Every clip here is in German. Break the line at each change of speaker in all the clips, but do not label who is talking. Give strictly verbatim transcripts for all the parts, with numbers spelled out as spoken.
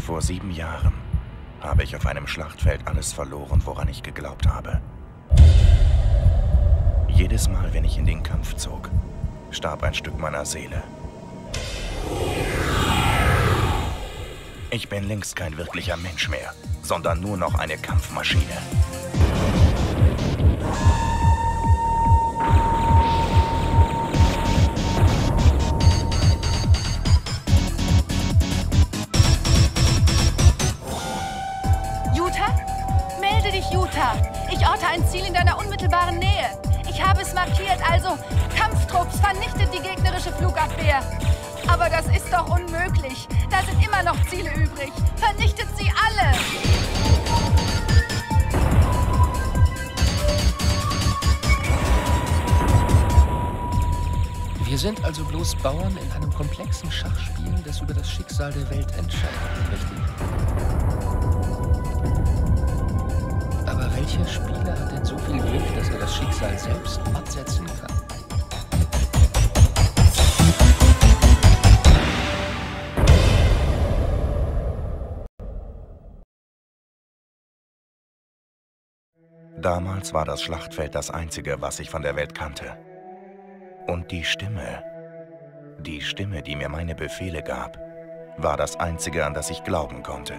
Vor sieben Jahren habe ich auf einem Schlachtfeld alles verloren, woran ich geglaubt habe. Jedes Mal, wenn ich in den Kampf zog, starb ein Stück meiner Seele. Ich bin längst kein wirklicher Mensch mehr, sondern nur noch eine Kampfmaschine.
Yuta, ich orte ein Ziel in deiner unmittelbaren Nähe. Ich habe es markiert, also Kampftrupps, vernichtet die gegnerische Flugabwehr. Aber das ist doch unmöglich. Da sind immer noch Ziele übrig. Vernichtet sie alle!
Wir sind also bloß Bauern in einem komplexen Schachspiel, das über das Schicksal der Welt entscheidet, richtig? Aber welcher Spieler hat denn so viel Glück, dass er das Schicksal selbst matt setzen kann?
Damals war das Schlachtfeld das Einzige, was ich von der Welt kannte. Und die Stimme, die Stimme, die mir meine Befehle gab, war das Einzige, an das ich glauben konnte.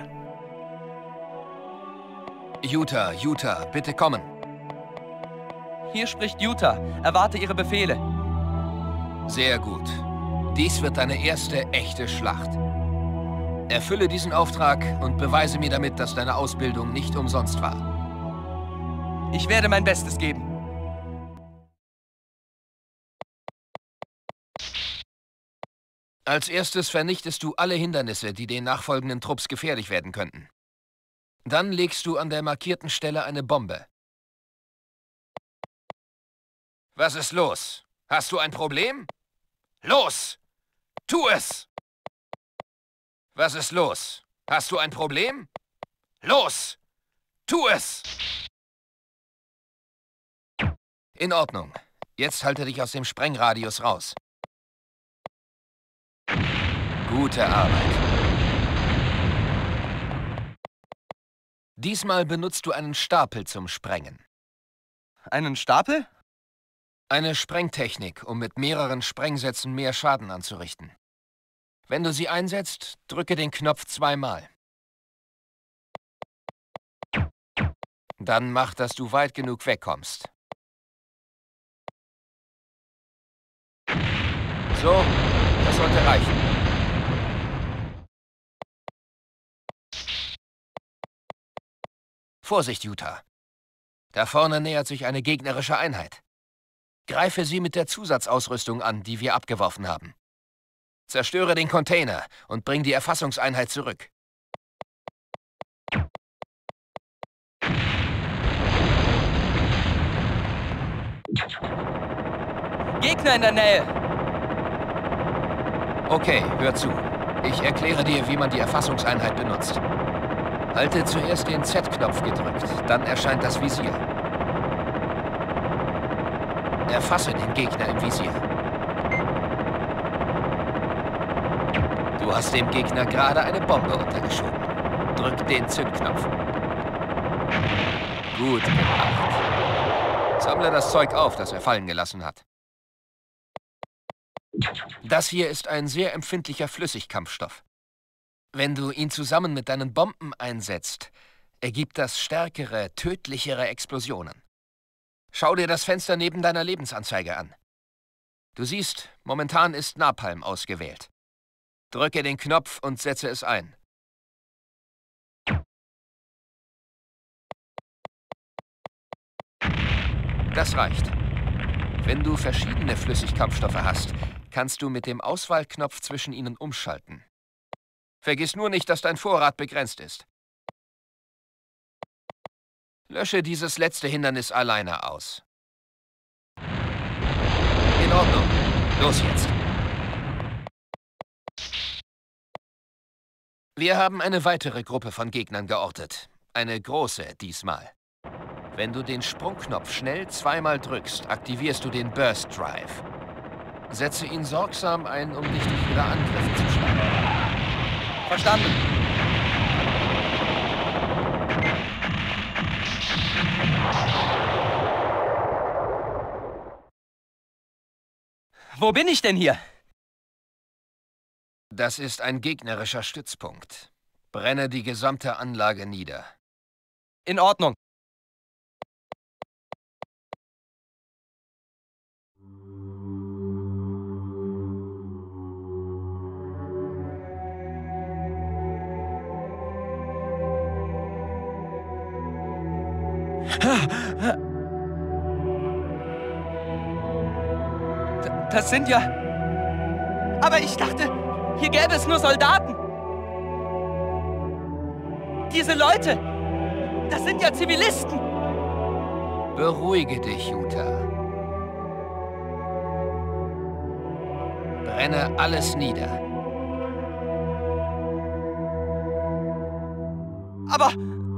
Yuta, Yuta, bitte kommen.
Hier spricht Yuta. Erwarte Ihre Befehle.
Sehr gut. Dies wird deine erste echte Schlacht. Erfülle diesen Auftrag und beweise mir damit, dass deine Ausbildung nicht umsonst war.
Ich werde mein Bestes geben.
Als erstes vernichtest du alle Hindernisse, die den nachfolgenden Trupps gefährlich werden könnten. Dann legst du an der markierten Stelle eine Bombe. Was ist los? Hast du ein Problem? Los! Tu es! Was ist los? Hast du ein Problem? Los! Tu es! In Ordnung. Jetzt halte dich aus dem Sprengradius raus. Gute Arbeit. Diesmal benutzt du einen Stapel zum Sprengen.
Einen Stapel?
Eine Sprengtechnik, um mit mehreren Sprengsätzen mehr Schaden anzurichten. Wenn du sie einsetzt, drücke den Knopf zweimal. Dann mach, dass du weit genug wegkommst. So, das sollte reichen. Vorsicht, Yuta. Da vorne nähert sich eine gegnerische Einheit. Greife sie mit der Zusatzausrüstung an, die wir abgeworfen haben. Zerstöre den Container und bring die Erfassungseinheit zurück.
Gegner in der Nähe!
Okay, hör zu. Ich erkläre dir, wie man die Erfassungseinheit benutzt. Halte zuerst den Z-Knopf gedrückt, dann erscheint das Visier. Erfasse den Gegner im Visier. Du hast dem Gegner gerade eine Bombe untergeschoben. Drück den Zündknopf. Gut gemacht. Sammle das Zeug auf, das er fallen gelassen hat. Das hier ist ein sehr empfindlicher Flüssigkampfstoff. Wenn du ihn zusammen mit deinen Bomben einsetzt, ergibt das stärkere, tödlichere Explosionen. Schau dir das Fenster neben deiner Lebensanzeige an. Du siehst, momentan ist Napalm ausgewählt. Drücke den Knopf und setze es ein. Das reicht. Wenn du verschiedene Flüssigkampfstoffe hast, kannst du mit dem Auswahlknopf zwischen ihnen umschalten. Vergiss nur nicht, dass dein Vorrat begrenzt ist. Lösche dieses letzte Hindernis alleine aus. In Ordnung. Los jetzt. Wir haben eine weitere Gruppe von Gegnern geortet. Eine große diesmal. Wenn du den Sprungknopf schnell zweimal drückst, aktivierst du den Burst Drive. Setze ihn sorgsam ein, um dich durch ihre Angriffe zu schlagen.
Verstanden. Wo bin ich denn hier?
Das ist ein gegnerischer Stützpunkt. Brenne die gesamte Anlage nieder.
In Ordnung. Das sind ja... Aber ich dachte, hier gäbe es nur Soldaten. Diese Leute, das sind ja Zivilisten.
Beruhige dich, Yuta. Brenne alles nieder.
Aber...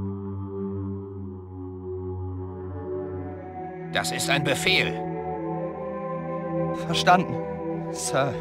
Das ist ein Befehl.
Verstanden, Sir.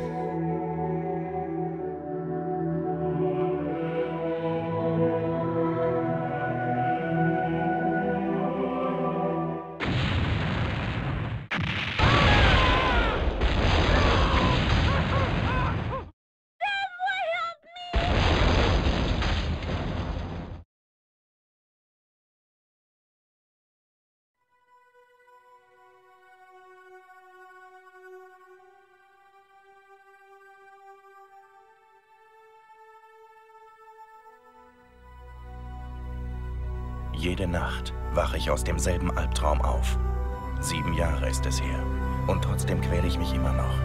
Jede Nacht wache ich aus demselben Albtraum auf. Sieben Jahre ist es her. Und trotzdem quäle ich mich immer noch.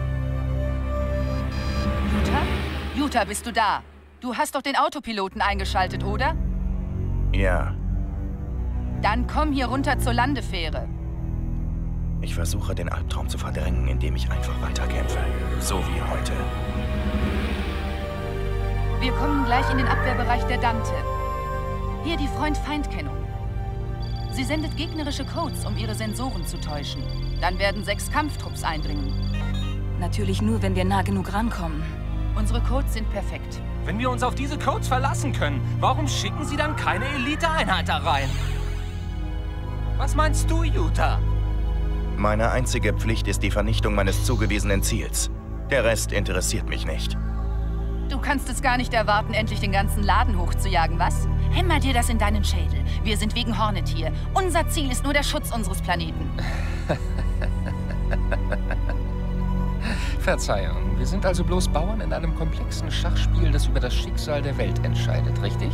Yuta? Yuta, bist du da? Du hast doch den Autopiloten eingeschaltet, oder?
Ja.
Dann komm hier runter zur Landefähre.
Ich versuche, den Albtraum zu verdrängen, indem ich einfach weiterkämpfe. So wie heute.
Wir kommen gleich in den Abwehrbereich der Dante. Hier die Freund-Feind-Kennung. Sie sendet gegnerische Codes, um ihre Sensoren zu täuschen. Dann werden sechs Kampftrupps eindringen.
Natürlich nur, wenn wir nah genug rankommen.
Unsere Codes sind perfekt.
Wenn wir uns auf diese Codes verlassen können, warum schicken Sie dann keine Elite-Einheit da rein? Was meinst du, Yuta?
Meine einzige Pflicht ist die Vernichtung meines zugewiesenen Ziels. Der Rest interessiert mich nicht.
Du kannst es gar nicht erwarten, endlich den ganzen Laden hochzujagen, was? Hämmer dir das in deinen Schädel. Wir sind wegen Hornet hier. Unser Ziel ist nur der Schutz unseres Planeten.
Verzeihung, wir sind also bloß Bauern in einem komplexen Schachspiel, das über das Schicksal der Welt entscheidet, richtig?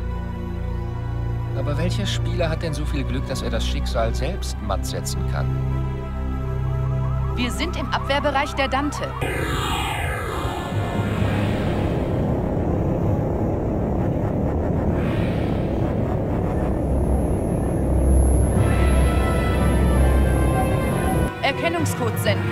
Aber welcher Spieler hat denn so viel Glück, dass er das Schicksal selbst matt setzen kann?
Wir sind im Abwehrbereich der Dante. Erkennungscode senden.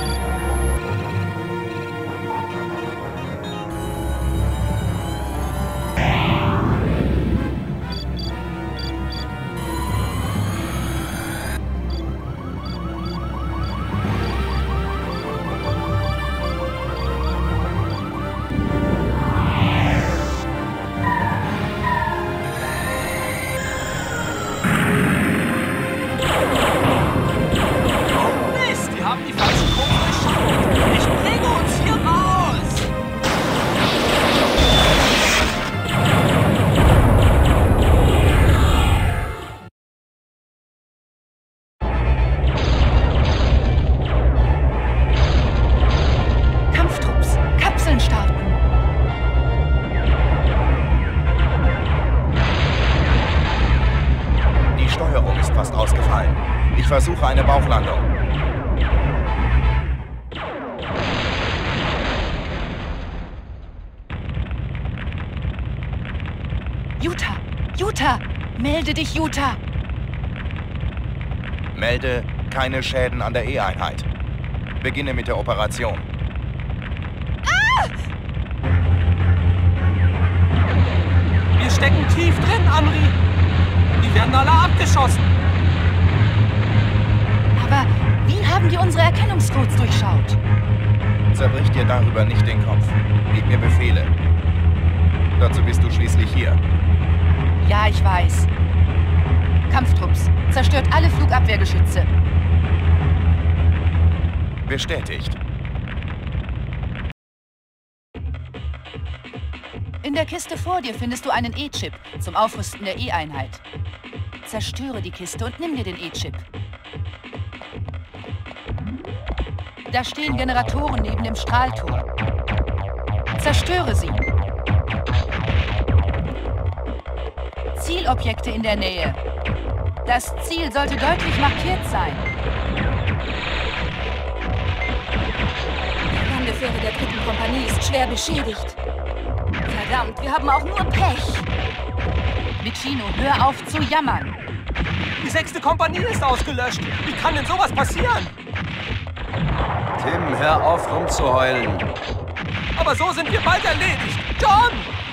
Versuche eine Bauchlandung.
Yuta! Yuta! Melde dich, Yuta!
Melde keine Schäden an der E-Einheit. Beginne mit der Operation.
Ah! Wir stecken tief drin, Amri. Die werden alle abgeschossen.
Aber wie haben die unsere Erkennungscodes durchschaut?
Zerbrich dir darüber nicht den Kopf. Gib mir Befehle. Dazu bist du schließlich hier.
Ja, ich weiß. Kampftrupps. Zerstört alle Flugabwehrgeschütze.
Bestätigt.
In der Kiste vor dir findest du einen E-Chip zum Aufrüsten der E-Einheit. Zerstöre die Kiste und nimm dir den E-Chip. Da stehen Generatoren neben dem Strahltor. Zerstöre sie. Zielobjekte in der Nähe. Das Ziel sollte deutlich markiert sein.
Die Landefähre der dritten Kompanie ist schwer beschädigt. Verdammt, wir haben auch nur Pech.
Michino, hör auf zu jammern.
Die sechste Kompanie ist ausgelöscht. Wie kann denn sowas passieren?
Tim, hör auf rumzuheulen.
Aber so sind wir bald erledigt. John!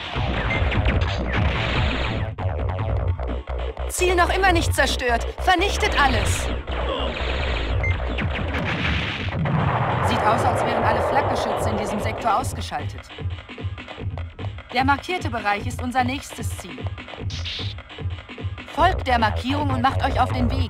Ziel noch immer nicht zerstört. Vernichtet alles. Sieht aus, als wären alle Flakgeschütze in diesem Sektor ausgeschaltet. Der markierte Bereich ist unser nächstes Ziel. Folgt der Markierung und macht euch auf den Weg.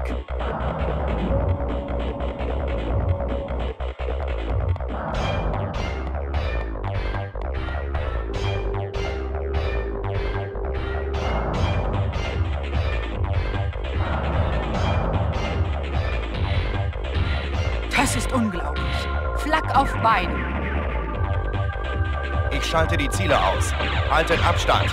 Das ist unglaublich. Flak auf Beinen.
Ich schalte die Ziele aus. Haltet Abstand.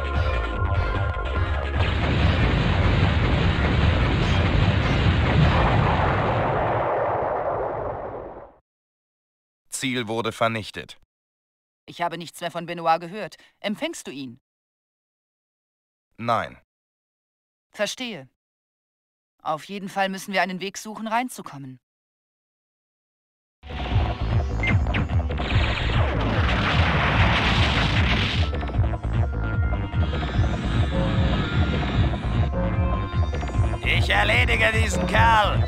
Ziel wurde vernichtet.
Ich habe nichts mehr von Benoit gehört. Empfängst du ihn?
Nein.
Verstehe. Auf jeden Fall müssen wir einen Weg suchen, reinzukommen.
Ich erledige diesen Kerl!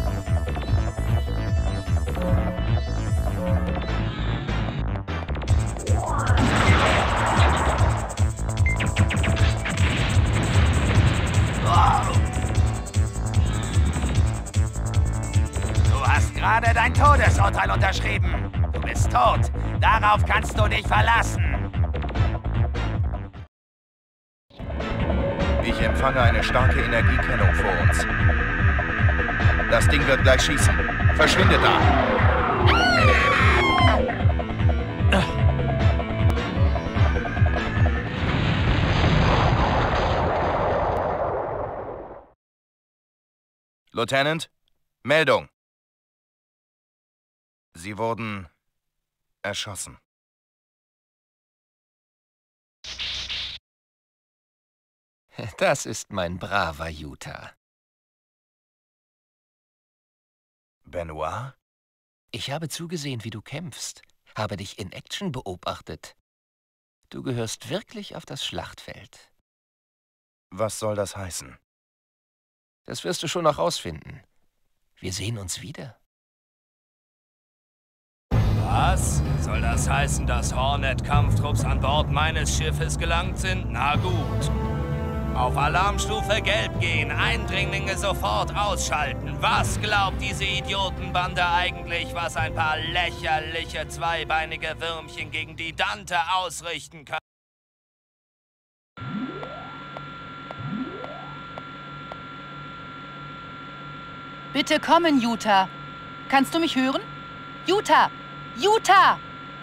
Du hast gerade dein Todesurteil unterschrieben. Du bist tot. Darauf kannst du dich verlassen.
Ich empfange eine starke Energiekennung vor uns. Das Ding wird gleich schießen. Verschwinde da! Lieutenant, Meldung. Sie wurden erschossen.
Das ist mein braver Utah.
Benoit?
Ich habe zugesehen, wie du kämpfst, habe dich in Action beobachtet. Du gehörst wirklich auf das Schlachtfeld.
Was soll das heißen?
Das wirst du schon noch rausfinden. Wir sehen uns wieder.
Was? Soll das heißen, dass Hornet-Kampftrupps an Bord meines Schiffes gelangt sind? Na gut. Auf Alarmstufe Gelb gehen, Eindringlinge sofort ausschalten. Was glaubt diese Idiotenbande eigentlich, was ein paar lächerliche zweibeinige Würmchen gegen die Dante ausrichten können?
Bitte kommen, Utah. Kannst du mich hören? Utah! Utah!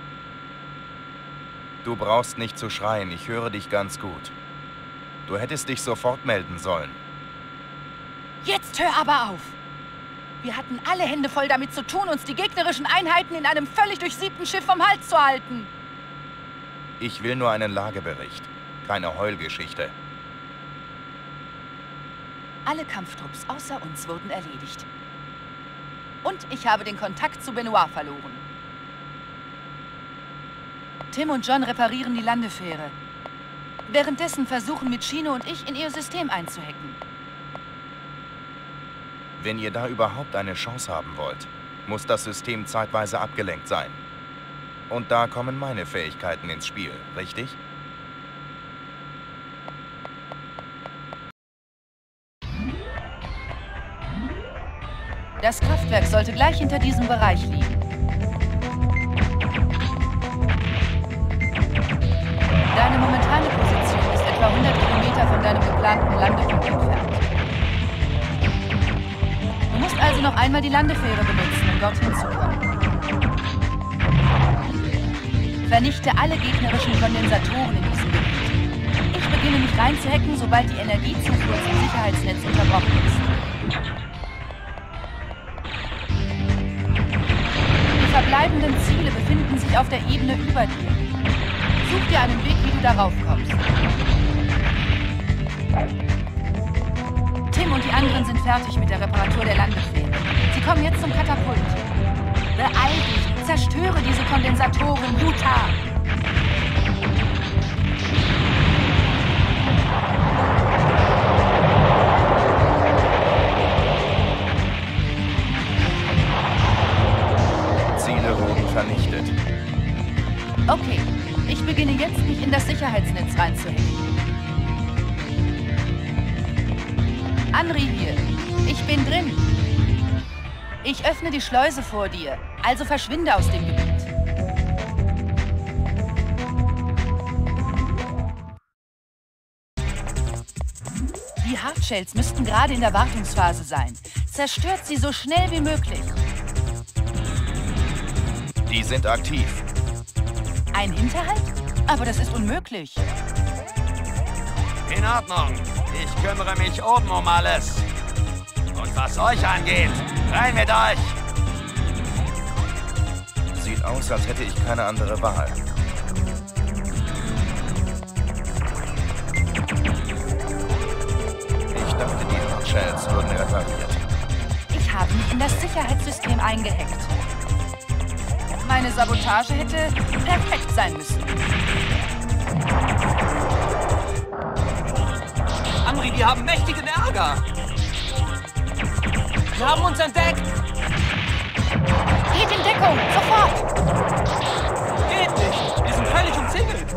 Du brauchst nicht zu schreien, ich höre dich ganz gut. Du hättest dich sofort melden sollen.
Jetzt hör aber auf! Wir hatten alle Hände voll damit zu tun, uns die gegnerischen Einheiten in einem völlig durchsiebten Schiff vom Hals zu halten.
Ich will nur einen Lagebericht, keine Heulgeschichte.
Alle Kampftrupps außer uns wurden erledigt. Und ich habe den Kontakt zu Benoit verloren. Tim und John reparieren die Landefähre. Währenddessen versuchen Michino und ich, in ihr System einzuhacken.
Wenn ihr da überhaupt eine Chance haben wollt, muss das System zeitweise abgelenkt sein. Und da kommen meine Fähigkeiten ins Spiel, richtig?
Das Kraftwerk sollte gleich hinter diesem Bereich liegen. Deine momentane Position ist etwa hundert Kilometer von deinem geplanten Landepunkt entfernt. Du musst also noch einmal die Landefähre benutzen, um dorthin zu kommen. Vernichte alle gegnerischen Kondensatoren in diesem Gebiet. Ich beginne mich reinzuhacken, sobald die Energiezufuhr zum Sicherheitsnetz unterbrochen ist. Die verbleibenden Ziele befinden sich auf der Ebene über dir. Such dir einen Weg, wie du darauf kommst. Tim und die anderen sind fertig mit der Reparatur der Landefähre. Sie kommen jetzt zum Katapult. Beeil dich! Zerstöre diese Kondensatoren, Utah!
Ziele wurden vernichtet.
Okay, ich beginne jetzt, mich in das Sicherheitsnetz reinzuhängen. Anri hier. Ich bin drin. Ich öffne die Schleuse vor dir, also verschwinde aus dem Gebiet. Die Hardshells müssten gerade in der Wartungsphase sein. Zerstört sie so schnell wie möglich.
Die sind aktiv.
Ein Hinterhalt? Aber das ist unmöglich.
In Ordnung. Ich kümmere mich oben um alles. Und was euch angeht, rein mit euch!
Sieht aus, als hätte ich keine andere Wahl. Ich dachte, die Hardshells würden repariert.
Ich habe mich in das Sicherheitssystem eingehackt. Meine Sabotage hätte perfekt sein müssen.
Anri, wir haben mächtigen Ärger. Wir haben uns entdeckt.
Geht in Deckung, sofort!
Geht nicht. Wir sind völlig umzingelt.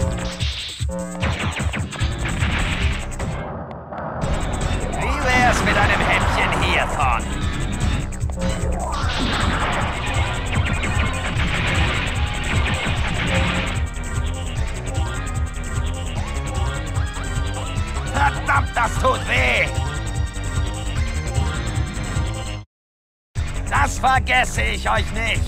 Wie wär's mit einem Häppchen hiervon? Verdammt, das tut weh! Das vergesse ich euch nicht!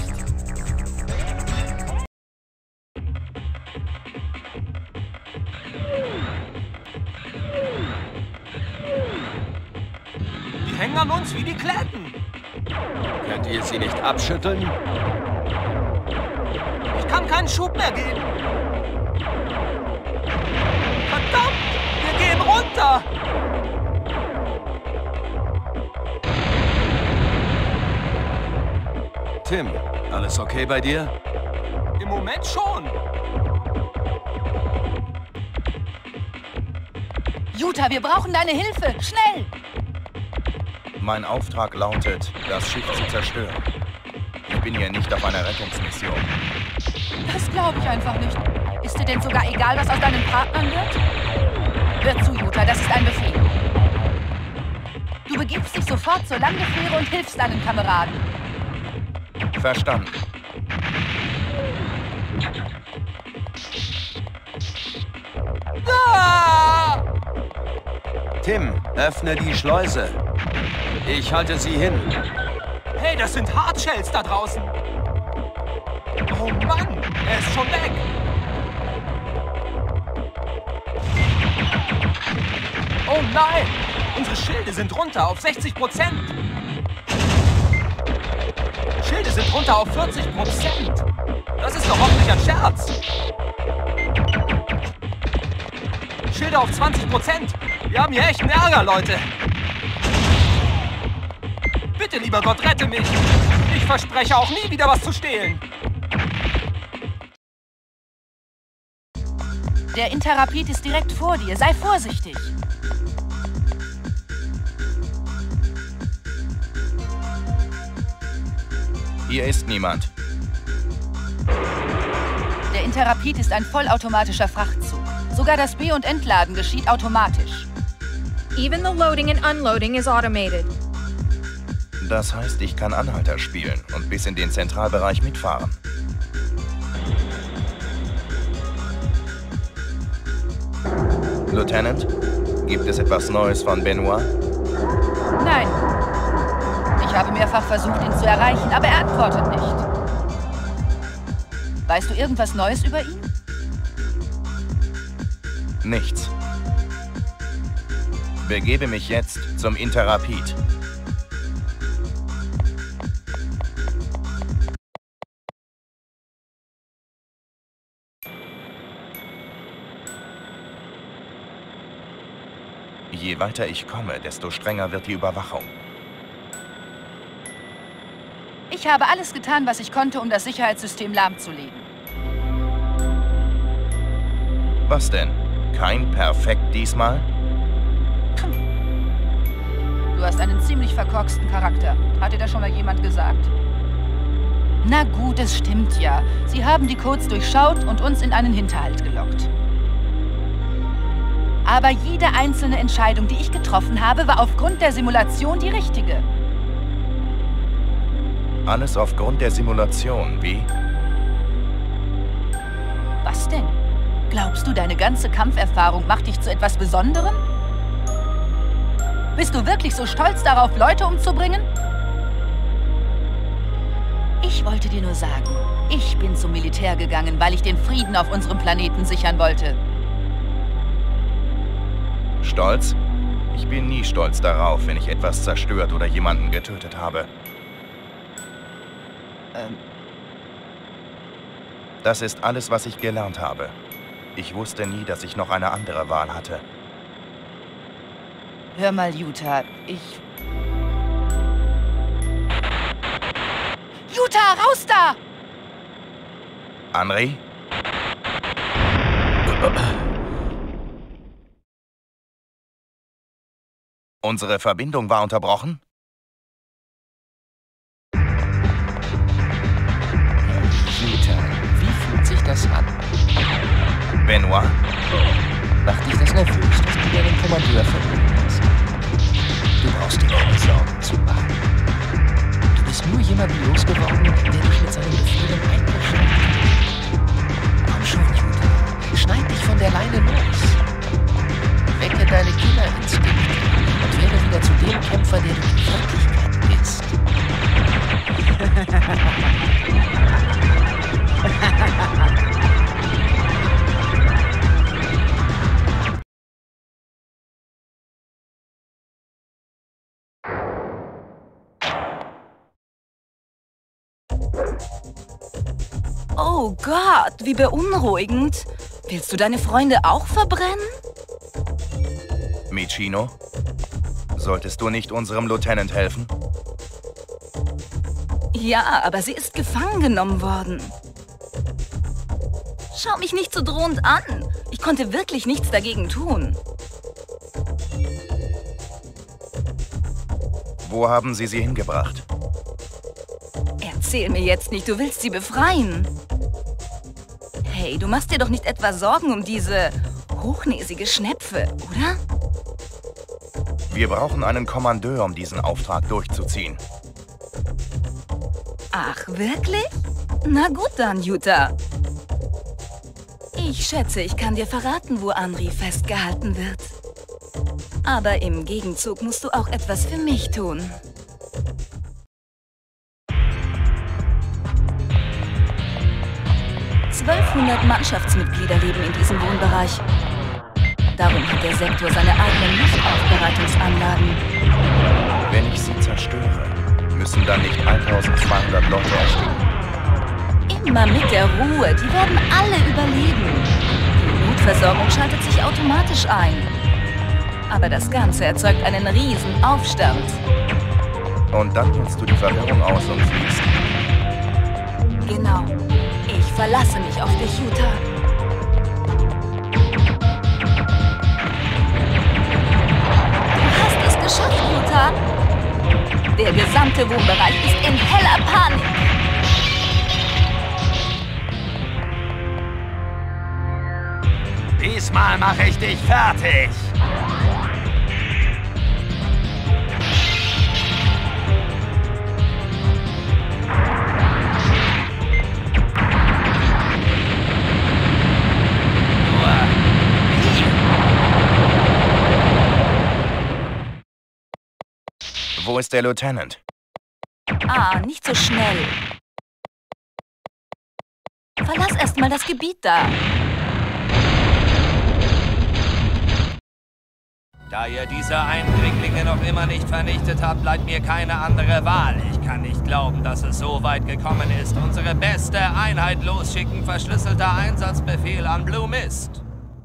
Die hängen an uns wie die Kletten.
Könnt ihr sie nicht abschütteln?
Ich kann keinen Schub mehr geben. Verdammt! Wir gehen runter!
Tim, alles okay bei dir?
Im Moment schon.
Utah, wir brauchen deine Hilfe! Schnell!
Mein Auftrag lautet, das Schiff zu zerstören. Ich bin hier nicht auf einer Rettungsmission.
Das glaube ich einfach nicht. Ist dir denn sogar egal, was aus deinen Partnern wird? Hör zu, Utah, das ist ein Befehl. Du begibst dich sofort zur Landefähre und hilfst deinen Kameraden.
Verstanden.
Ah!
Tim, öffne die Schleuse. Ich halte sie hin.
Hey, das sind Hardshells da draußen. Oh Mann, er ist schon weg. Oh nein, unsere Schilde sind runter auf sechzig Prozent. Schilde sind runter auf vierzig Prozent. Das ist doch hoffentlich ein Scherz. Schilde auf zwanzig Prozent. Wir haben hier echten Ärger, Leute. Bitte, lieber Gott, rette mich. Ich verspreche auch nie wieder was zu stehlen.
Der Interrapid ist direkt vor dir. Sei vorsichtig.
Hier ist niemand.
Der Interrapid ist ein vollautomatischer Frachtzug. Sogar das Be- und Entladen geschieht automatisch.
Even the loading and unloading is automated.
Das heißt, ich kann Anhalter spielen und bis in den Zentralbereich mitfahren. Lieutenant, gibt es etwas Neues von Benoit?
Nein. Ich habe mehrfach versucht, ihn zu erreichen, aber er antwortet nicht. Weißt du irgendwas Neues über ihn?
Nichts. Begebe mich jetzt zum Interrapid. Je weiter ich komme, desto strenger wird die Überwachung.
Ich habe alles getan, was ich konnte, um das Sicherheitssystem lahmzulegen.
Was denn? Kein Perfekt diesmal?
Du hast einen ziemlich verkorksten Charakter. Hat dir das schon mal jemand gesagt? Na gut, es stimmt ja. Sie haben die Codes durchschaut und uns in einen Hinterhalt gelockt. Aber jede einzelne Entscheidung, die ich getroffen habe, war aufgrund der Simulation die richtige.
Alles aufgrund der Simulation, wie?
Was denn? Glaubst du, deine ganze Kampferfahrung macht dich zu etwas Besonderem? Bist du wirklich so stolz darauf, Leute umzubringen? Ich wollte dir nur sagen, ich bin zum Militär gegangen, weil ich den Frieden auf unserem Planeten sichern wollte.
Stolz? Ich bin nie stolz darauf, wenn ich etwas zerstört oder jemanden getötet habe.
Ähm.
Das ist alles, was ich gelernt habe. Ich wusste nie, dass ich noch eine andere Wahl hatte.
Hör mal, Utah, ich... Utah, raus da!
Henry? Unsere Verbindung war unterbrochen?
Utah, wie fühlt sich das an?
Benoit?
Macht dich das nervös, dass du dir den Kommandeur verloren hast? Du brauchst dir keine Sorgen zu machen. Du bist nur jemanden losgeworden, der dich mit seinen Befehlen eingeschränkt hat. Komm schon, Utah. Schneid dich von der Leine los. Wecke deine Killerinstinkte und werde wieder zu dem Kämpfer, der du in Wirklichkeit bist.
Oh Gott, wie beunruhigend. Willst du deine Freunde auch verbrennen?
Michino? Solltest du nicht unserem Lieutenant helfen?
Ja, aber sie ist gefangen genommen worden. Schau mich nicht so drohend an. Ich konnte wirklich nichts dagegen tun.
Wo haben Sie sie hingebracht?
Erzähl mir jetzt nicht, du willst sie befreien. Hey, du machst dir doch nicht etwa Sorgen um diese hochnäsige Schnepfe, oder?
Wir brauchen einen Kommandeur, um diesen Auftrag durchzuziehen.
Ach, wirklich? Na gut dann, Utah. Ich schätze, ich kann dir verraten, wo Henry festgehalten wird. Aber im Gegenzug musst du auch etwas für mich tun. zwölfhundert Mannschaftsmitglieder leben in diesem Wohnbereich. Darum hat der Sektor seine eigenen Luftaufbereitungsanlagen.
Wenn ich sie zerstöre, müssen dann nicht eintausendzweihundert Leute ersticken?
Immer mit der Ruhe, die werden alle überleben. Die Notversorgung schaltet sich automatisch ein. Aber das Ganze erzeugt einen riesen Aufstand.
Und dann nutzt du die Verwirrung aus und fliehst.
Genau. Ich verlasse mich auf dich, Utah. Du hast es geschafft, Utah. Der gesamte Wohnbereich ist in heller Panik.
Diesmal mache ich dich fertig.
Wo ist der Lieutenant?
Ah, nicht so schnell. Verlass erst mal das Gebiet da.
Da ihr diese Eindringlinge noch immer nicht vernichtet habt, bleibt mir keine andere Wahl. Ich kann nicht glauben, dass es so weit gekommen ist. Unsere beste Einheit losschicken, verschlüsselter Einsatzbefehl an Blue Mist.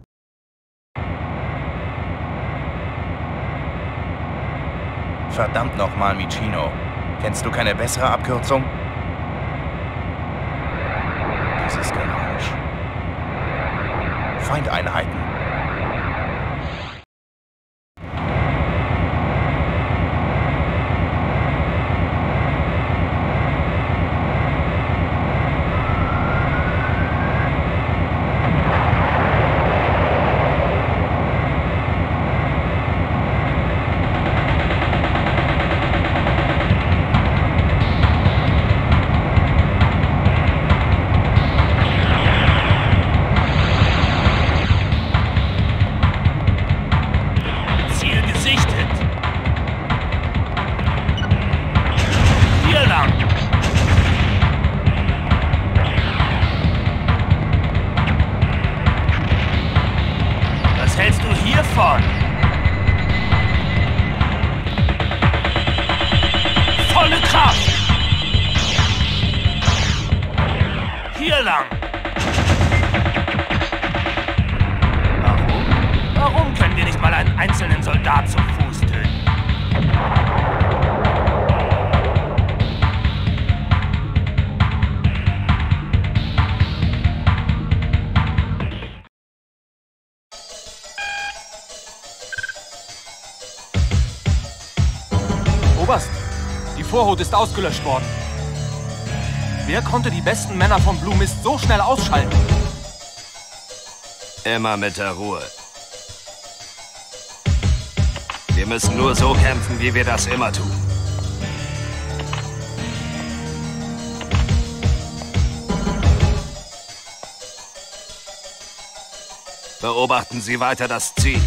Verdammt nochmal, Michino. Kennst du keine bessere Abkürzung? Dieses Geräusch. Feindeinheiten.
Volle Kraft! Hier lang! Warum? Warum können wir nicht mal einen einzelnen Soldat zu Fuß töten?
Oberst, die Vorhut ist ausgelöscht worden. Wer konnte die besten Männer von Blue Mist so schnell ausschalten?
Immer mit der Ruhe. Wir müssen nur so kämpfen, wie wir das immer tun. Beobachten Sie weiter das Ziel.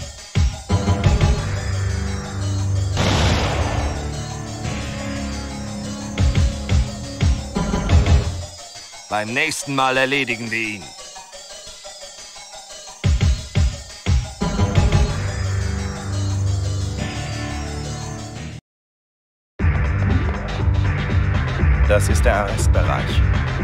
Beim nächsten Mal erledigen wir ihn.
Das ist der Arrestbereich.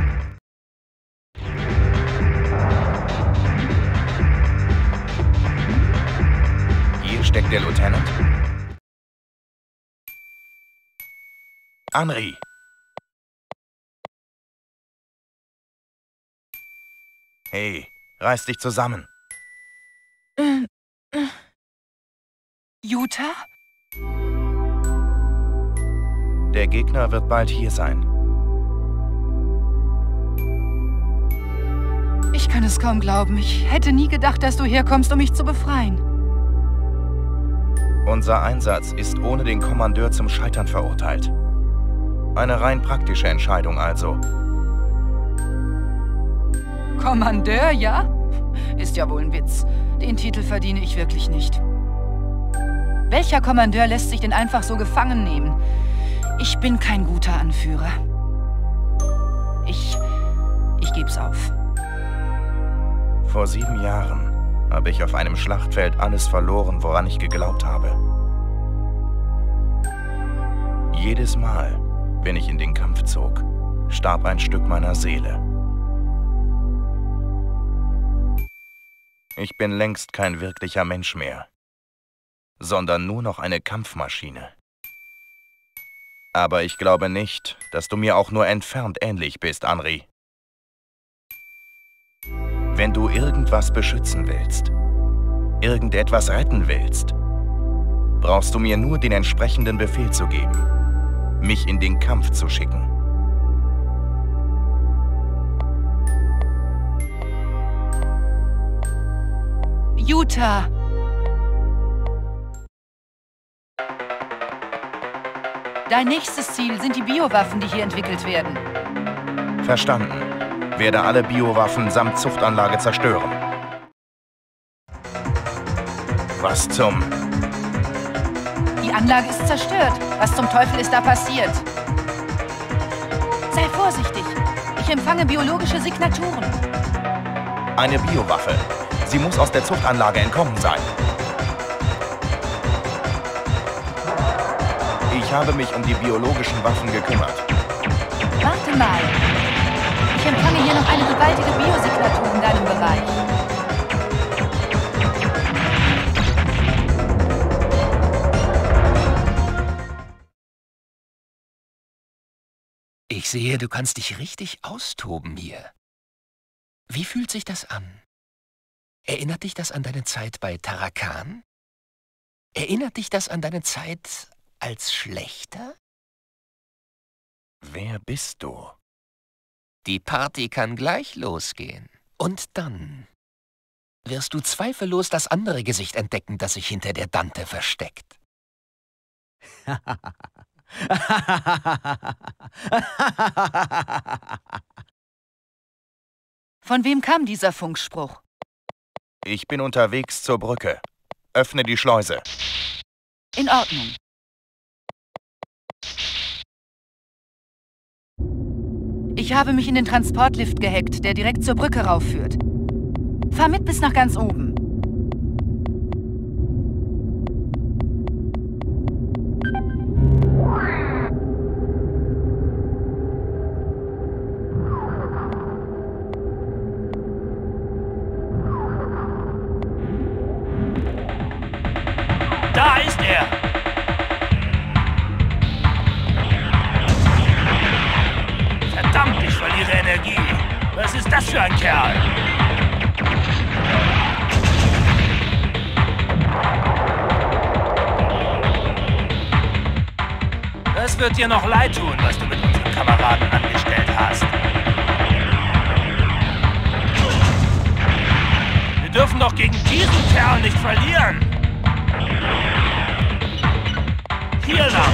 Hier steckt der Lieutenant. Henri. Hey, reiß dich zusammen.
Äh, äh. Utah?
Der Gegner wird bald hier sein.
Ich kann es kaum glauben. Ich hätte nie gedacht, dass du herkommst, um mich zu befreien.
Unser Einsatz ist ohne den Kommandeur zum Scheitern verurteilt. Eine rein praktische Entscheidung also.
Kommandeur, ja? Ist ja wohl ein Witz. Den Titel verdiene ich wirklich nicht. Welcher Kommandeur lässt sich denn einfach so gefangen nehmen? Ich bin kein guter Anführer. Ich... ich geb's auf.
Vor sieben Jahren habe ich auf einem Schlachtfeld alles verloren, woran ich geglaubt habe. Jedes Mal, wenn ich in den Kampf zog, starb ein Stück meiner Seele. Ich bin längst kein wirklicher Mensch mehr, sondern nur noch eine Kampfmaschine. Aber ich glaube nicht, dass du mir auch nur entfernt ähnlich bist, Henri. Wenn du irgendwas beschützen willst, irgendetwas retten willst, brauchst du mir nur den entsprechenden Befehl zu geben, mich in den Kampf zu schicken.
Utah! Dein nächstes Ziel sind die Biowaffen, die hier entwickelt werden.
Verstanden. Werde alle Biowaffen samt Zuchtanlage zerstören. Was zum...
Die Anlage ist zerstört. Was zum Teufel ist da passiert? Sei vorsichtig. Ich empfange biologische Signaturen.
Eine Biowaffe. Sie muss aus der Zuchtanlage entkommen sein. Ich habe mich um die biologischen Waffen gekümmert.
Warte mal. Ich empfange hier noch eine gewaltige Biosignatur in deinem Bereich.
Ich sehe, du kannst dich richtig austoben hier. Wie fühlt sich das an? Erinnert dich das an deine Zeit bei Tarakan? Erinnert dich das an deine Zeit als Schlechter?
Wer bist du?
Die Party kann gleich losgehen. Und dann wirst du zweifellos das andere Gesicht entdecken, das sich hinter der Dante versteckt.
Von wem kam dieser Funkspruch?
Ich bin unterwegs zur Brücke. Öffne die Schleuse.
In Ordnung. Ich habe mich in den Transportlift gehackt, der direkt zur Brücke raufführt. Fahr mit bis nach ganz oben.
Da ist er! Verdammt, ich verliere Energie. Was ist das für ein Kerl? Das wird dir noch leid tun, was du mit unseren Kameraden angestellt hast. Wir dürfen doch gegen diesen Kerl nicht verlieren. Hier lang.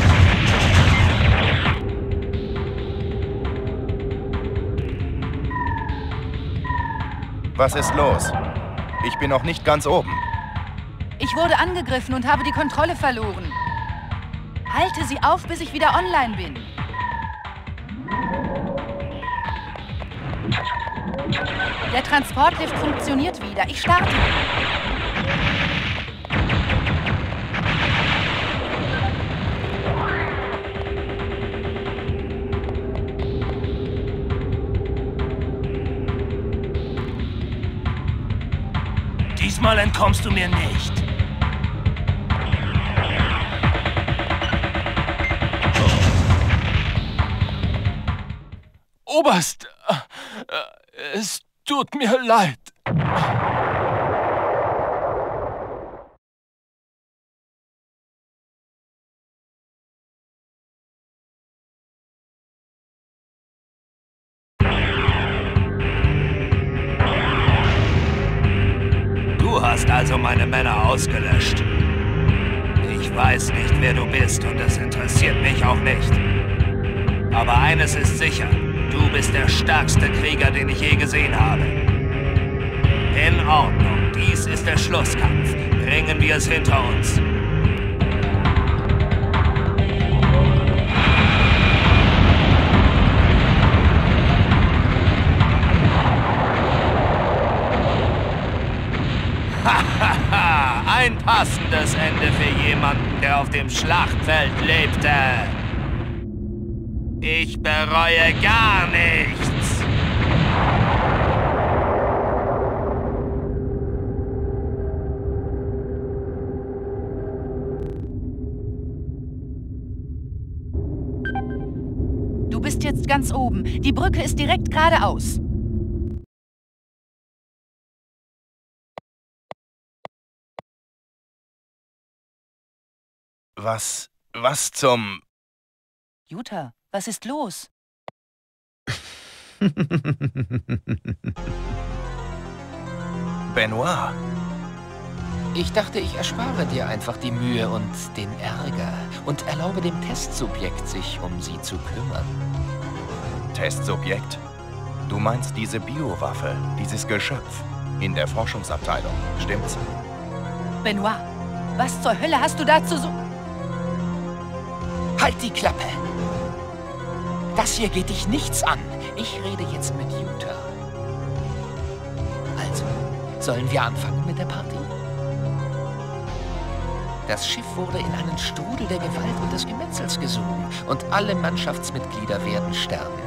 Was ist los? Ich bin noch nicht ganz oben.
Ich wurde angegriffen und habe die Kontrolle verloren. Halte sie auf, bis ich wieder online bin. Der Transportlift funktioniert wieder. Ich starte.
Diesmal entkommst du mir nicht.
Oberst, es tut mir leid.
Du hast also meine Männer ausgelöscht. Ich weiß nicht, wer du bist und es interessiert mich auch nicht. Aber eines ist sicher. Du bist der stärkste Krieger, den ich je gesehen habe. In Ordnung, dies ist der Schlusskampf. Bringen wir es hinter uns. Hahaha, ein passendes Ende für jemanden, der auf dem Schlachtfeld lebte. Ich bereue gar nichts.
Du bist jetzt ganz oben. Die Brücke ist direkt geradeaus.
Was... was zum...
Jutta, was ist los?
Benoit.
Ich dachte, ich erspare dir einfach die Mühe und den Ärger und erlaube dem Testsubjekt, sich um sie zu kümmern.
Testsubjekt? Du meinst diese Biowaffe, dieses Geschöpf in der Forschungsabteilung, stimmt's?
Benoit, was zur Hölle hast du da zu so...
Halt die Klappe! Das hier geht dich nichts an. Ich rede jetzt mit Yuta. Also, sollen wir anfangen mit der Party? Das Schiff wurde in einen Strudel der Gewalt und des Gemetzels gesogen und alle Mannschaftsmitglieder werden sterben.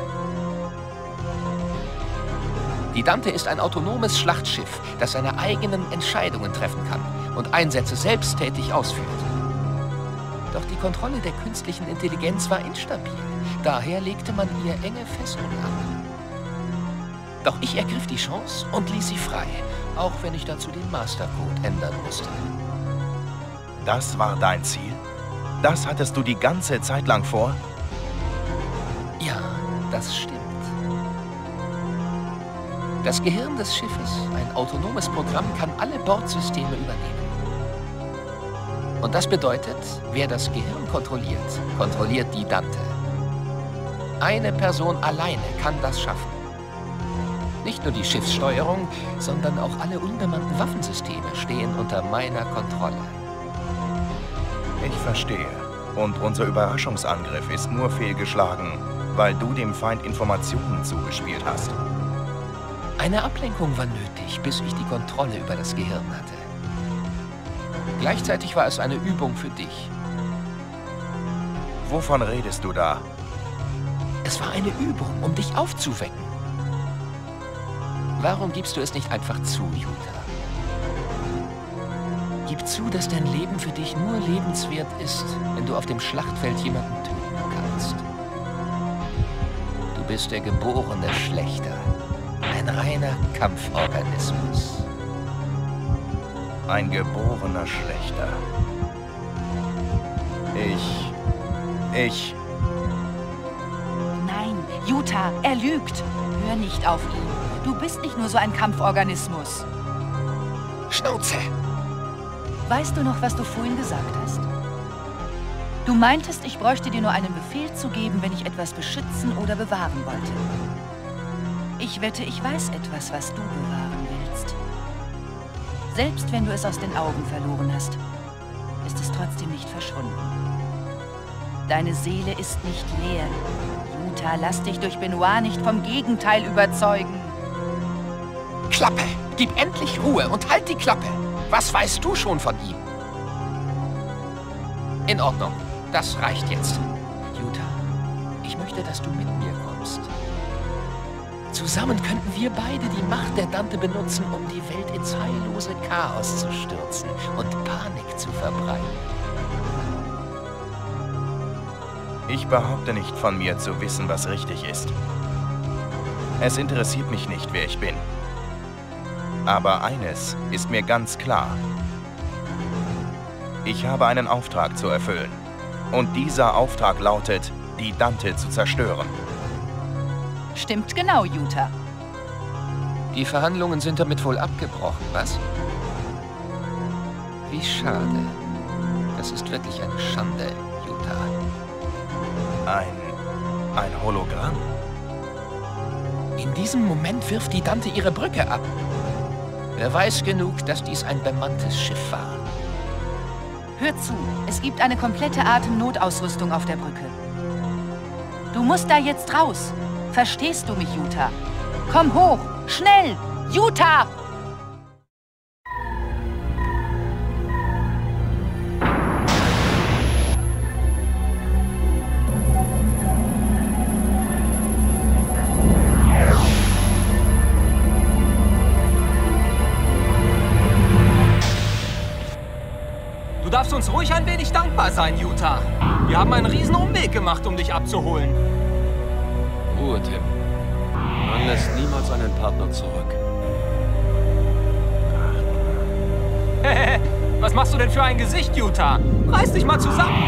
Die Dante ist ein autonomes Schlachtschiff, das seine eigenen Entscheidungen treffen kann und Einsätze selbsttätig ausführt. Doch die Kontrolle der künstlichen Intelligenz war instabil. Daher legte man ihr enge Fesseln an. Doch ich ergriff die Chance und ließ sie frei, auch wenn ich dazu den Mastercode ändern musste.
Das war dein Ziel? Das hattest du die ganze Zeit lang vor?
Ja, das stimmt. Das Gehirn des Schiffes, ein autonomes Programm, kann alle Bordsysteme übernehmen. Und das bedeutet, wer das Gehirn kontrolliert, kontrolliert die Dante. Eine Person alleine kann das schaffen. Nicht nur die Schiffssteuerung, sondern auch alle unbemannten Waffensysteme stehen unter meiner Kontrolle.
Ich verstehe. Und unser Überraschungsangriff ist nur fehlgeschlagen, weil du dem Feind Informationen zugespielt hast.
Eine Ablenkung war nötig, bis ich die Kontrolle über das Gehirn hatte. Gleichzeitig war es eine Übung für dich.
Wovon redest du da?
Es war eine Übung, um dich aufzuwecken. Warum gibst du es nicht einfach zu, Yuta? Gib zu, dass dein Leben für dich nur lebenswert ist, wenn du auf dem Schlachtfeld jemanden töten kannst. Du bist der geborene Schlächter. Ein reiner Kampforganismus.
Ein geborener Schlächter. Ich... Ich...
Nein, Yuta, er lügt. Hör nicht auf ihn. Du bist nicht nur so ein Kampforganismus.
Schnauze!
Weißt du noch, was du vorhin gesagt hast? Du meintest, ich bräuchte dir nur einen Befehl zu geben, wenn ich etwas beschützen oder bewahren wollte. Ich wette, ich weiß etwas, was du bewahren willst. Selbst wenn du es aus den Augen verloren hast, ist es trotzdem nicht verschwunden. Deine Seele ist nicht leer. Yuta, lass dich durch Benoit nicht vom Gegenteil überzeugen.
Klappe! Gib endlich Ruhe und halt die Klappe! Was weißt du schon von ihm? In Ordnung. Das reicht jetzt. Yuta, ich möchte, dass du mit mir kommst. Zusammen könnten wir beide die Macht der Dante benutzen, um die Welt ins heillose Chaos zu stürzen und Panik zu verbreiten.
Ich behaupte nicht von mir zu wissen, was richtig ist. Es interessiert mich nicht, wer ich bin. Aber eines ist mir ganz klar. Ich habe einen Auftrag zu erfüllen. Und dieser Auftrag lautet, die Dante zu zerstören.
Stimmt genau, Yuta.
Die Verhandlungen sind damit wohl abgebrochen, was? Wie schade. Das ist wirklich eine Schande, Yuta.
Ein... ein Hologramm?
In diesem Moment wirft die Dante ihre Brücke ab. Wer weiß genug, dass dies ein bemanntes Schiff war.
Hör zu, es gibt eine komplette Atemnotausrüstung auf der Brücke. Du musst da jetzt raus. Verstehst du mich, Yuta? Komm hoch! Schnell! Yuta!
Du darfst uns ruhig ein wenig dankbar sein, Yuta. Wir haben einen riesen Umweg gemacht, um dich abzuholen.
Ruhe, Tim. Man lässt niemals einen Partner zurück.
Was machst du denn für ein Gesicht, Yuta? Reiß dich mal zusammen.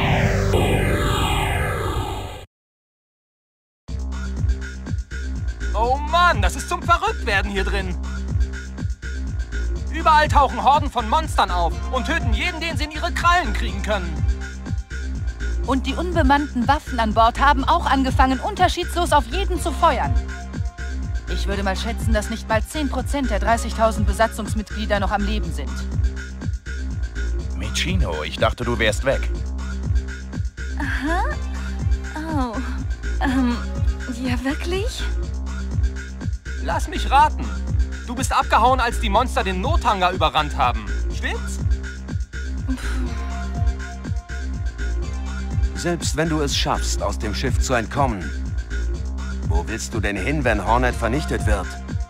Oh Mann, das ist zum Verrücktwerden hier drin. Überall tauchen Horden von Monstern auf und töten jeden, den sie in ihre Krallen kriegen können.
Und die unbemannten Waffen an Bord haben auch angefangen, unterschiedslos auf jeden zu feuern. Ich würde mal schätzen, dass nicht mal zehn Prozent der dreißigtausend Besatzungsmitglieder noch am Leben sind.
Michino, ich dachte, du wärst weg.
Aha. Ja, wirklich?
Lass mich raten. Du bist abgehauen, als die Monster den Nothangar überrannt haben. Stimmt's?
Selbst wenn du es schaffst, aus dem Schiff zu entkommen, wo willst du denn hin, wenn Hornet vernichtet wird?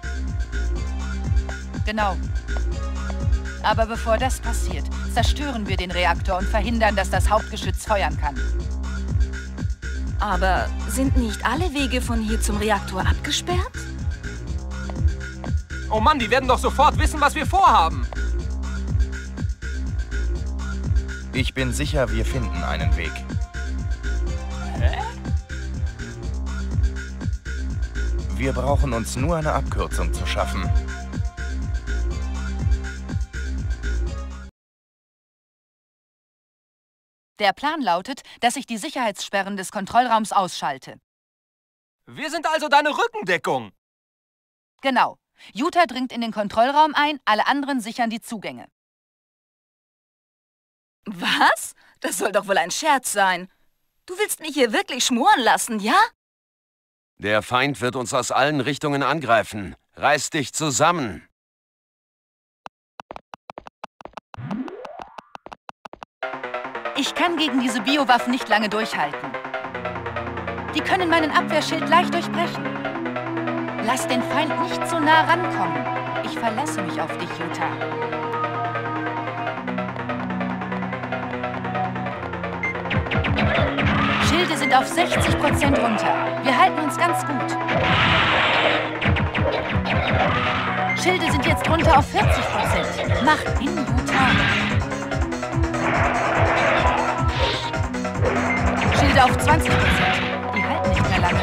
Genau. Aber bevor das passiert, zerstören wir den Reaktor und verhindern, dass das Hauptgeschütz feuern kann.
Aber sind nicht alle Wege von hier zum Reaktor abgesperrt?
Oh Mann, die werden doch sofort wissen, was wir vorhaben.
Ich bin sicher, wir finden einen Weg.
Hä?
Wir brauchen uns nur eine Abkürzung zu schaffen.
Der Plan lautet, dass ich die Sicherheitssperren des Kontrollraums ausschalte.
Wir sind also deine Rückendeckung.
Genau. Utah dringt in den Kontrollraum ein, alle anderen sichern die Zugänge.
Was? Das soll doch wohl ein Scherz sein. Du willst mich hier wirklich schmoren lassen, ja?
Der Feind wird uns aus allen Richtungen angreifen. Reiß dich zusammen.
Ich kann gegen diese Biowaffen nicht lange durchhalten. Die können meinen Abwehrschild leicht durchbrechen. Lass den Feind nicht so nah rankommen. Ich verlasse mich auf dich, Utah. Schilde sind auf sechzig Prozent runter. Wir halten uns ganz gut. Schilde sind jetzt runter auf vierzig Prozent. Mach hin, Utah. Schilde auf zwanzig Prozent. Die halten nicht mehr lange.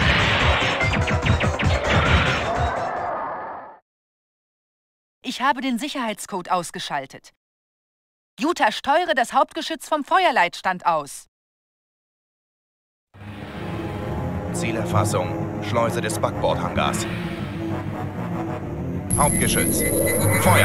Ich habe den Sicherheitscode ausgeschaltet. Utah, steuere das Hauptgeschütz vom Feuerleitstand aus.
Zielerfassung. Schleuse des Backbordhangars. Hauptgeschütz. Feuer!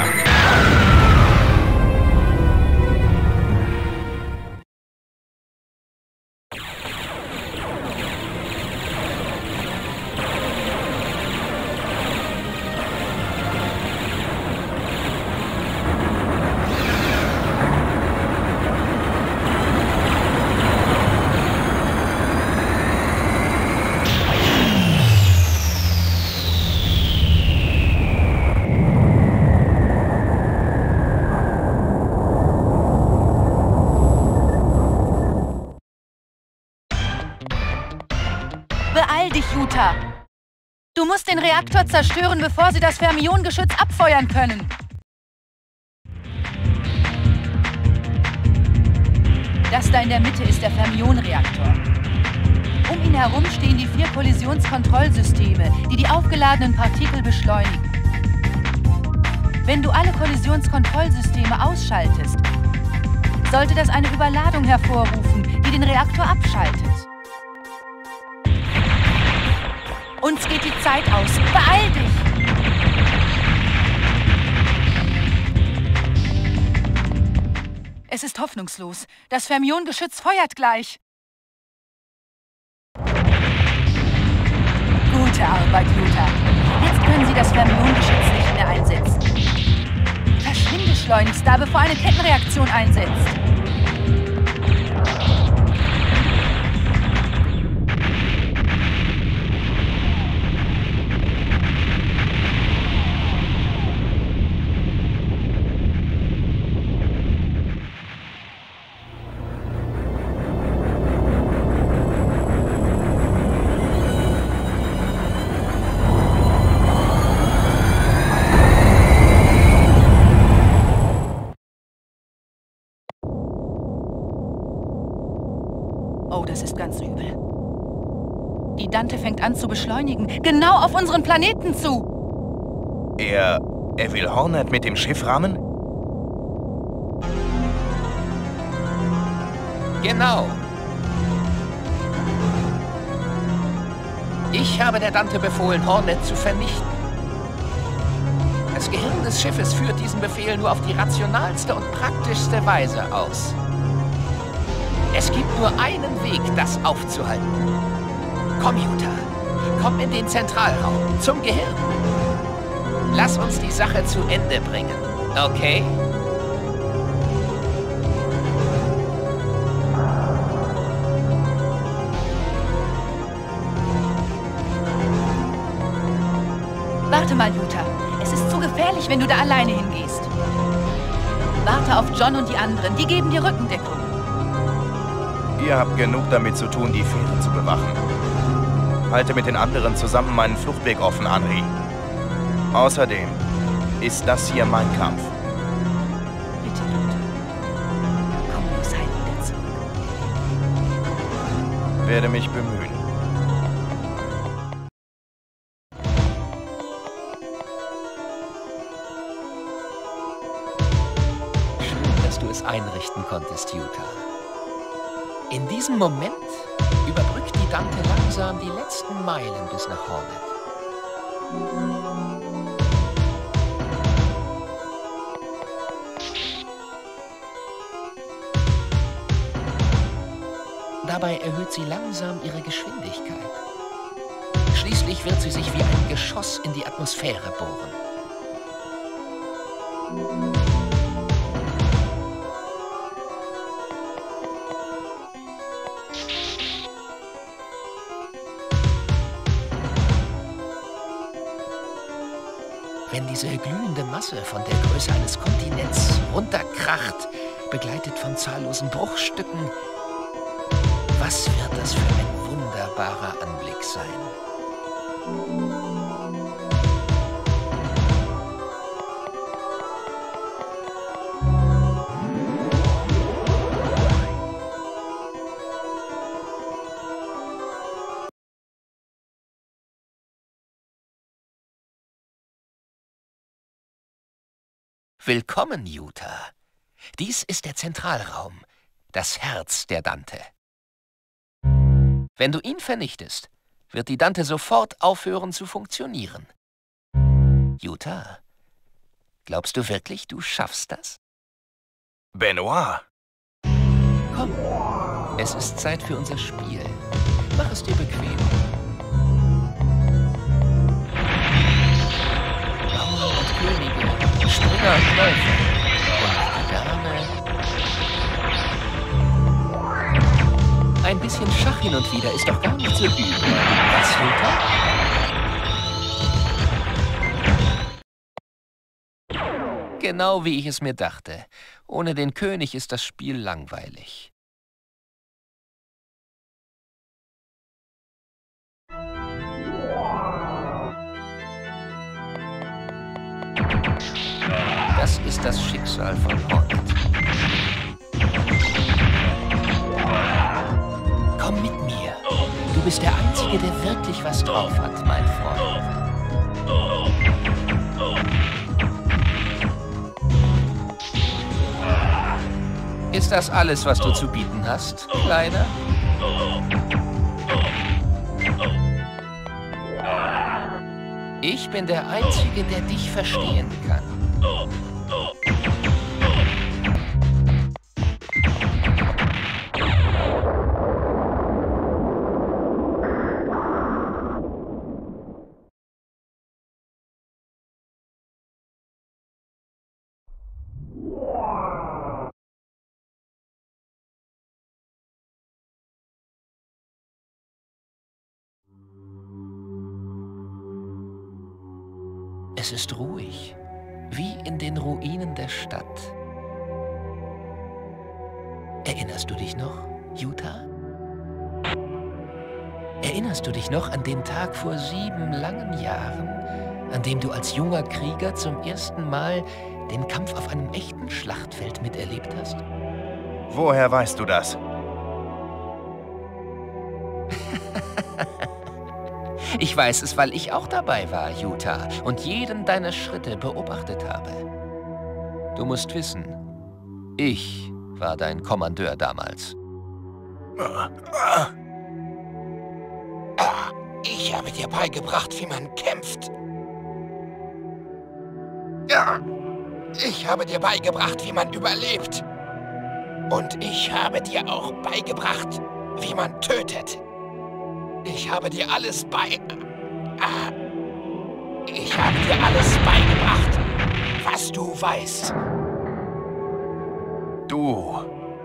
Beeil dich, Utah! Du musst den Reaktor zerstören, bevor sie das Fermiongeschütz abfeuern können. Das da in der Mitte ist der Fermionreaktor. Um ihn herum stehen die vier Kollisionskontrollsysteme, die die aufgeladenen Partikel beschleunigen. Wenn du alle Kollisionskontrollsysteme ausschaltest, sollte das eine Überladung hervorrufen, die den Reaktor abschaltet. Uns geht die Zeit aus. Beeil dich! Es ist hoffnungslos. Das Fermiongeschütz feuert gleich. Gute Arbeit, Utah. Jetzt können Sie das Fermiongeschütz nicht mehr einsetzen. Verschwinde schleunigst da, bevor eine Kettenreaktion einsetzt. Oh, das ist ganz übel. Die Dante fängt an zu beschleunigen. Genau auf unseren Planeten zu.
Er... er will Hornet mit dem Schiff rammen?
Genau. Ich habe der Dante befohlen, Hornet zu vernichten. Das Gehirn des Schiffes führt diesen Befehl nur auf die rationalste und praktischste Weise aus. Es gibt nur einen Weg, das aufzuhalten. Komm, Utah. Komm in den Zentralraum, zum Gehirn. Lass uns die Sache zu Ende bringen, okay?
Warte mal, Yuta. Es ist zu gefährlich, wenn du da alleine hingehst. Warte auf John und die anderen. Die geben dir Rückendeckung.
Ihr habt genug damit zu tun, die Fähre zu bewachen. Halte mit den anderen zusammen meinen Fluchtweg offen, Henri. Außerdem ist das hier mein Kampf.
Bitte, Yuta. Komm bloß heil wieder zurück.
Werde mich bemühen.
Einrichten konntest, Yuta. In diesem Moment überbrückt die Dante langsam die letzten Meilen bis nach Hornet. Dabei erhöht sie langsam ihre Geschwindigkeit. Schließlich wird sie sich wie ein Geschoss in die Atmosphäre bohren. Wenn diese glühende Masse von der Größe eines Kontinents runterkracht, begleitet von zahllosen Bruchstücken, was wird das für ein wunderbarer Anblick sein? Willkommen, Yuta. Dies ist der Zentralraum, das Herz der Dante. Wenn du ihn vernichtest, wird die Dante sofort aufhören zu funktionieren. Yuta, glaubst du wirklich, du schaffst das?
Benoit!
Komm, es ist Zeit für unser Spiel. Mach es dir bequem. Bauern und Könige, Springer und Läufer. Und die Dame. Ein bisschen Schach hin und wieder ist doch gar nicht so übel. Was, Yuta? Genau wie ich es mir dachte. Ohne den König ist das Spiel langweilig. Das ist das Schicksal von Hornet. Komm mit mir. Du bist der Einzige, der wirklich was drauf hat, mein Freund. Ist das alles, was du zu bieten hast, Kleiner? Ich bin der Einzige, der dich verstehen kann. Es ist ruhig, wie in den Ruinen der Stadt. Erinnerst du dich noch, Yuta? Erinnerst du dich noch an den Tag vor sieben langen Jahren, an dem du als junger Krieger zum ersten Mal den Kampf auf einem echten Schlachtfeld miterlebt hast?
Woher weißt du das?
Ich weiß es, weil ich auch dabei war, Yuta, und jeden deiner Schritte beobachtet habe. Du musst wissen, ich war dein Kommandeur damals. Ich habe dir beigebracht, wie man kämpft. Ich habe dir beigebracht, wie man überlebt. Und ich habe dir auch beigebracht, wie man tötet. Ich habe dir alles bei... Ah. Ich habe dir alles beigebracht, was du weißt.
Du...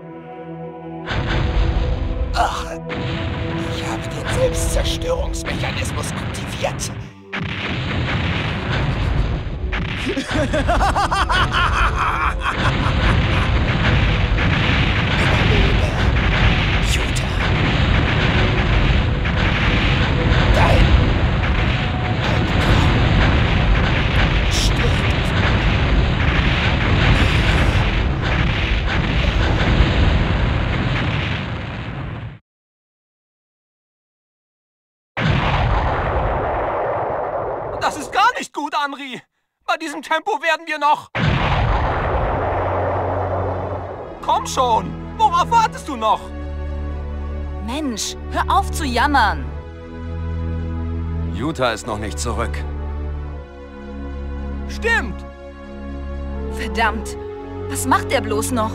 Ach, ich habe den Selbstzerstörungsmechanismus aktiviert. Überlebe, Yuta. Dein Albtraum stirbt.
Das ist gar nicht gut, Anri. Bei diesem Tempo werden wir noch... Komm schon! Worauf wartest du noch?
Mensch, hör auf zu jammern.
Yuta ist noch nicht zurück.
Stimmt!
Verdammt, was macht der bloß noch?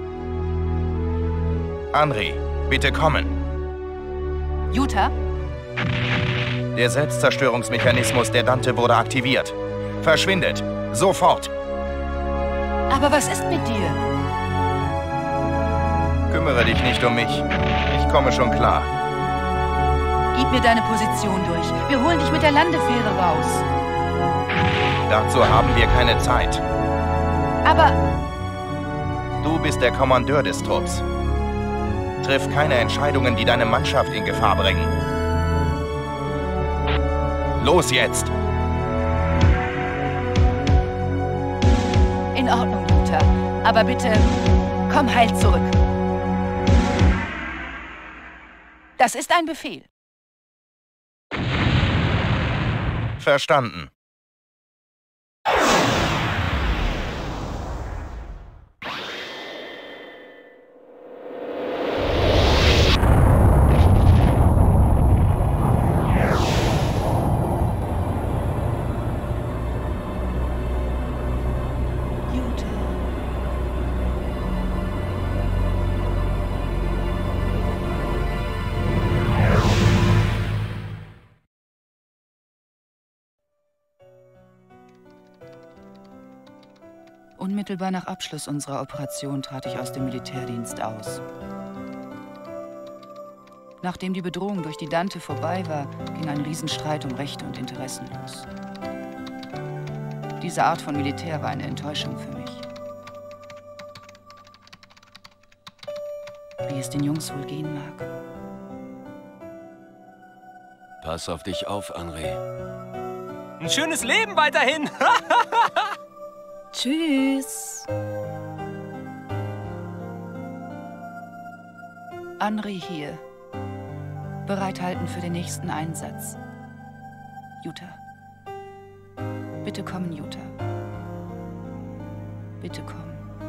Anri, bitte kommen.
Yuta?
Der Selbstzerstörungsmechanismus der Dante wurde aktiviert. Verschwindet. Sofort.
Aber was ist mit dir?
Kümmere dich nicht um mich. Ich komme schon klar.
Gib mir deine Position durch. Wir holen dich mit der Landefähre raus.
Dazu haben wir keine Zeit.
Aber...
Du bist der Kommandeur des Trupps. Triff keine Entscheidungen, die deine Mannschaft in Gefahr bringen. Los jetzt!
In Ordnung, Yuta. Aber bitte, komm heil zurück. Das ist ein Befehl.
Verstanden.
Unmittelbar nach Abschluss unserer Operation trat ich aus dem Militärdienst aus. Nachdem die Bedrohung durch die Dante vorbei war, ging ein Riesenstreit um Rechte und Interessen los. Diese Art von Militär war eine Enttäuschung für mich. Wie es den Jungs wohl gehen mag.
Pass auf dich auf, Anri.
Ein schönes Leben weiterhin!
Tschüss.
Anri hier. Bereithalten für den nächsten Einsatz. Yuta. Bitte kommen, Yuta. Bitte kommen.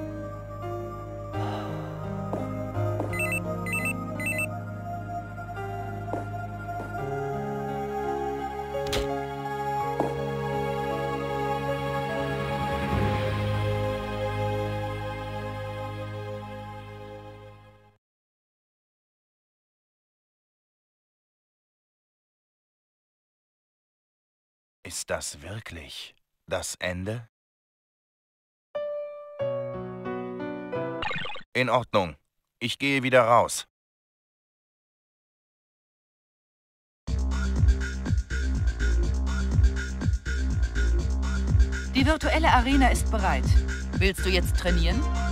Ist das wirklich das Ende? In Ordnung. Ich gehe wieder raus.
Die virtuelle Arena ist bereit. Willst du jetzt trainieren?